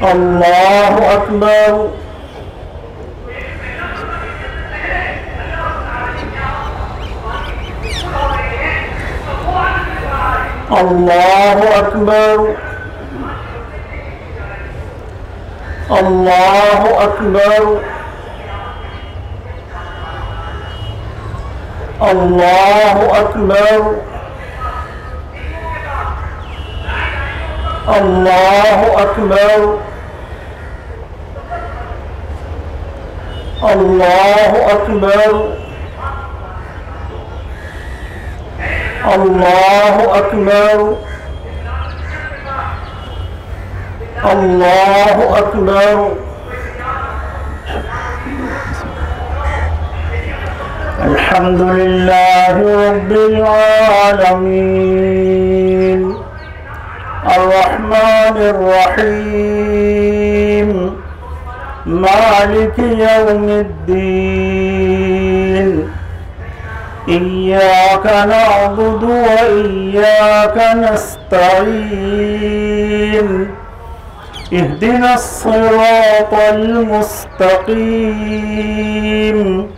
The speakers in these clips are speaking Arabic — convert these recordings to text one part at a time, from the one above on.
الله أكبر. الله أكبر. الله أكبر. الله أكبر. الله أكبر. الله أكبر. الله أكبر. الله أكبر. الحمد لله رب العالمين الرحمن الرحيم مالك يوم الدين إياك نعبد وإياك نستعين اهدنا الصراط المستقيم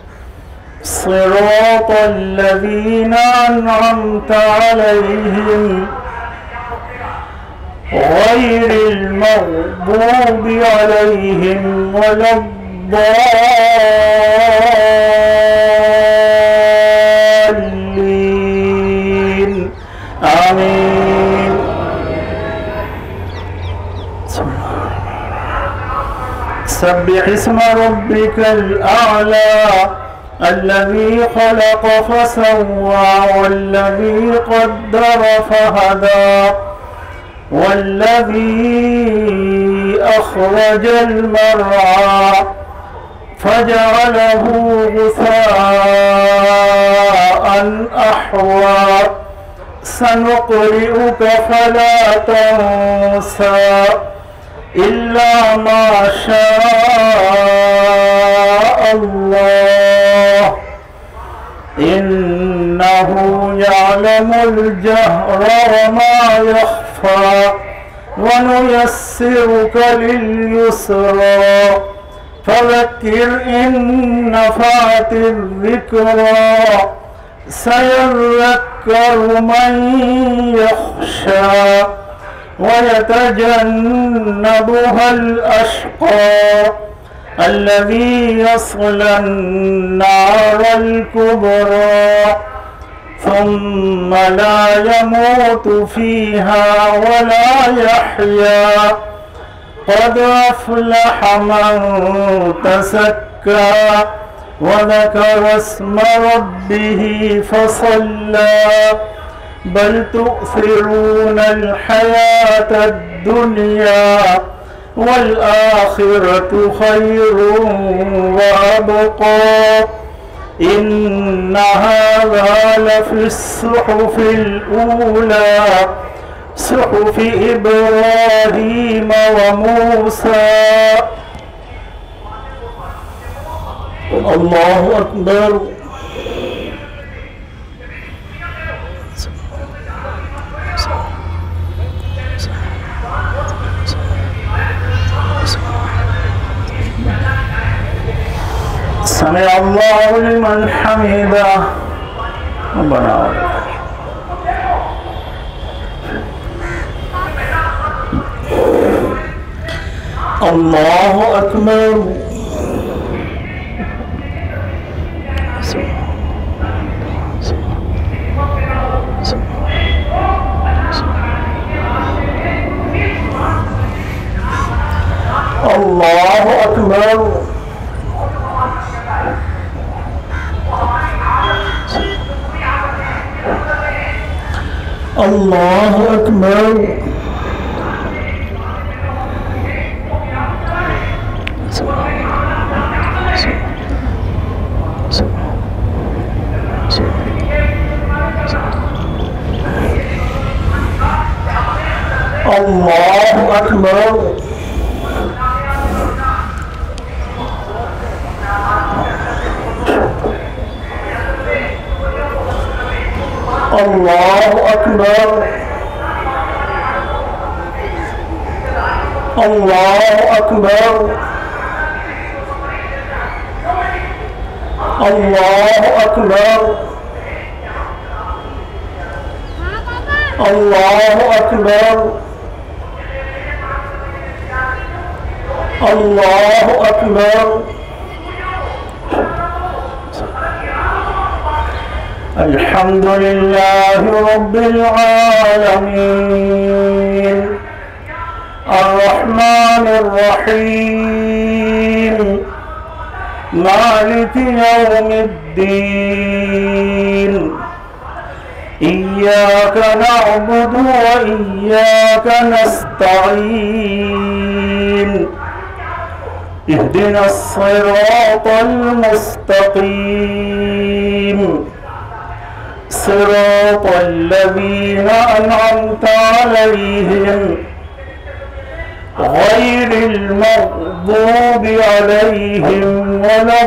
صراط الذين أنعمت عليهم غير المغضوب عليهم ولا الضالين آمين. سبح اسم ربك الأعلى الذي خلق فسوى والذي قدر فهدى والذي أخرج المرعى فجعله غثاء أحوى سنقرئك فلا تنسى إلا ما شاء الله إنه يعلم الجهر وما يخفى ونيسرك لليسرى فذكر إن نفعت الذكرى سيذكر من يخشى ويتجنبها الأشقى الذي يصلى النار الكبرى ثم لا يموت فيها ولا يحيا قد أفلح من تزكى وذكر اسم ربه فصلى بل تؤثرون الحياة الدنيا والآخرة خير وأبقى إن هذا لفي الصحف الأولى صحف إبراهيم وموسى. الله أكبر. سمع الله لمن حمده ربنا ولك الله أكبر. الله أكبر. الله أكبر. الله أكبر. الله أكبر. الله أكبر الله أكبر الله أكبر الله أكبر. الحمد لله رب العالمين الرحمن الرحيم مالك يوم الدين إياك نعبد وإياك نستعين اهدنا الصراط المستقيم صراط الذين أنعمت عليهم غير المغضوب عليهم ولا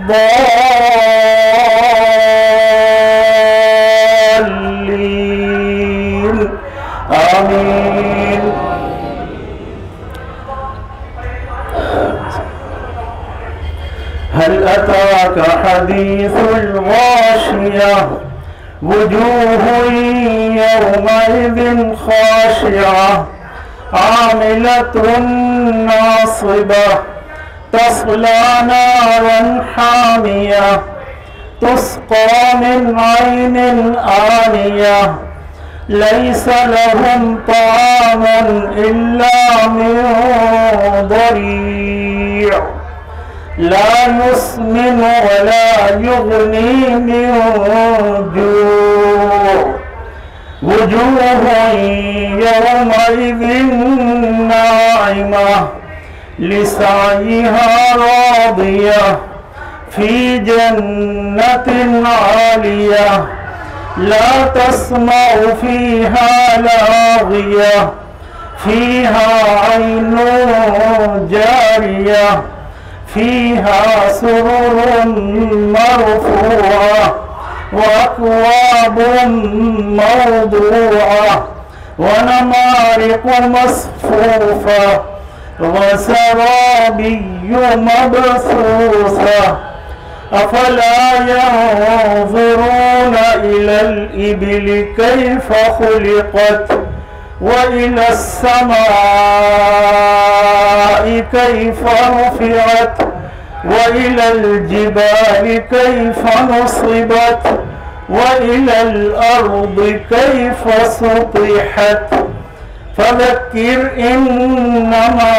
الضالين آمين. هل أتاك حديث الغاشية وجوه يومئذ خاشعة عاملة ناصبة تصلى نارا حامية تسقى من عين آنية ليس لهم طعام إلا من ضريع لا يسمن ولا يغني من جوع وجوه يومئذ ناعمة لسعيها راضية في جنة عالية لا تسمع فيها لاغية فيها عين جارية فيها سرر مرفوعة وأكواب موضوعة ونمارق مصفوفة وزرابي مبثوثة أفلا ينظرون إلى الإبل كيف خلقت وإلى السماء كيف رفعت وإلى الجبال كيف نصبت وإلى الأرض كيف سطحت فذكر إنما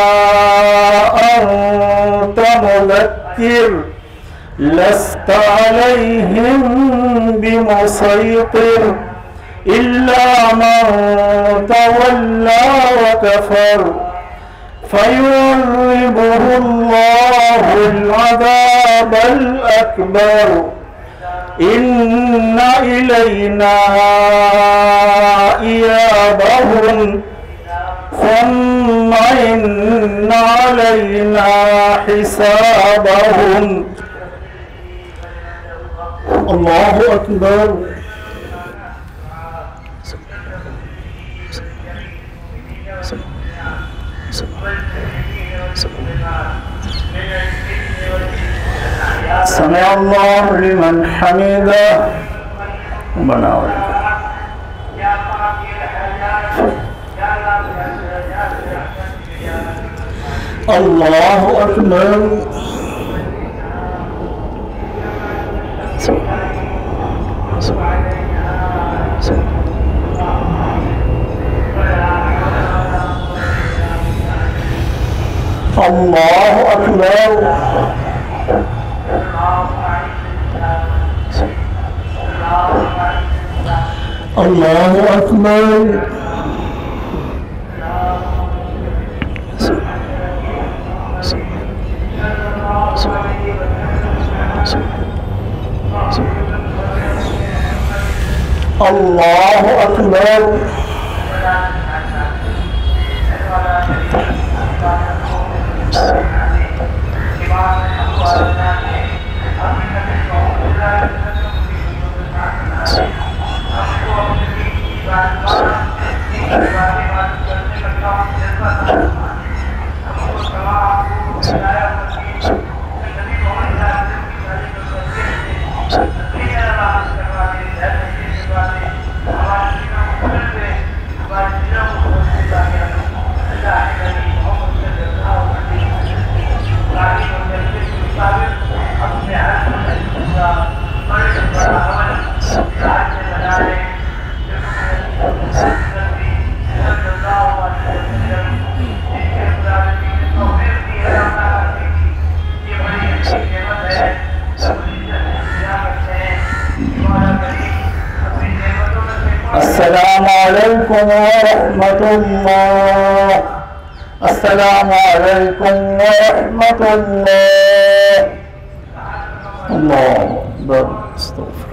أنت مذكر لست عليهم بمسيطر إلا من تولى وكفر فيعذبه الله العذاب الأكبر إن إلينا إيابهم ثم إن علينا حسابهم. الله أكبر. سمع الله لمن حمده ربنا ولك الله أكبر. الله أكبر. الله أكبر. الله أكبر. अलैकुम व रहमतुल्लाह। अस्सलामु अलैकुम व रहमतुल्लाह। अल्लाह अकबर।